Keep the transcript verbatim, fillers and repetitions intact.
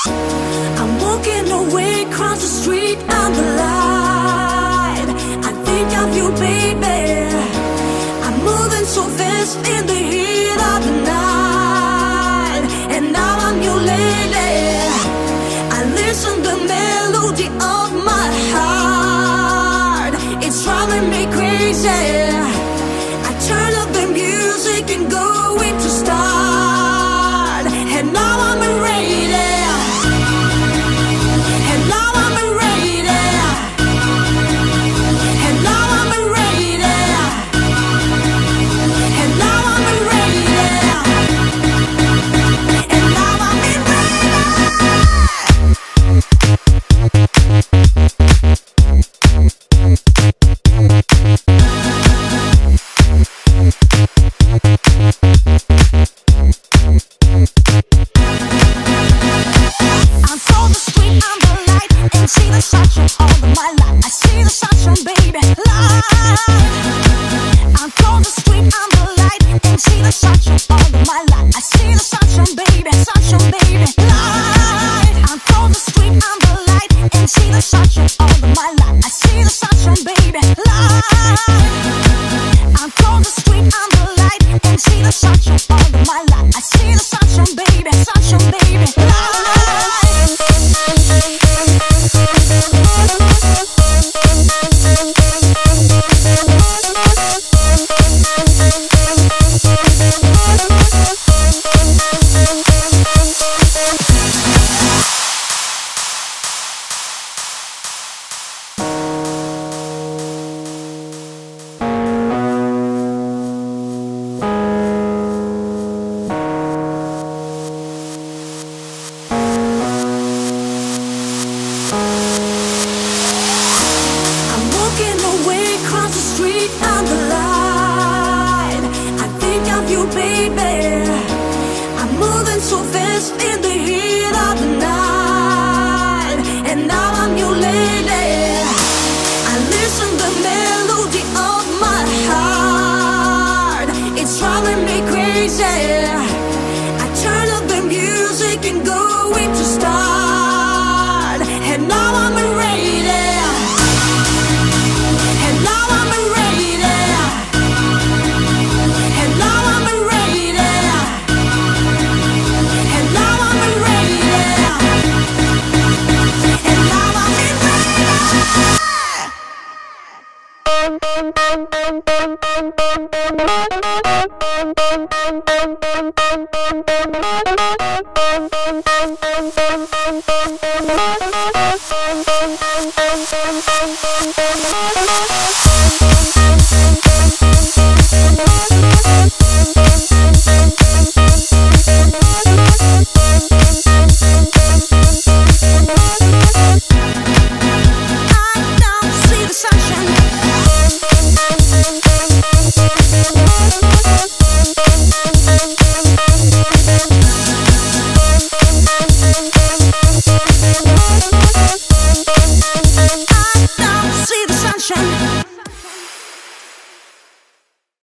I'm walking away across the street, I'm alive. I think of you, baby. I'm moving so fast in the heat of the night, and now I'm your lady. I listen to the melody of my heart. It's driving me crazy. I turn up the music and go into start, and now I'm ready. See the sunshine all of my life. I see the sunshine, baby, light. I'm on the street, I'm the light, and see the sunshine all of my life. I see the sunshine, baby, sunshine, baby, light. I'm on the street, I'm the light, and see the sunshine all of my life. I see the sunshine, baby, light. I'm on the street, I'm the light, and see the sunshine all of my life. I see the sunshine, baby, sunshine, baby, light. I'm alive. I think of you, baby. I'm moving so fast in the heat of the night, and now I'm your lady. I listen to the melody of my heart. It's driving me crazy. I turn up the music and go into start, and now I'm ready. Thank you.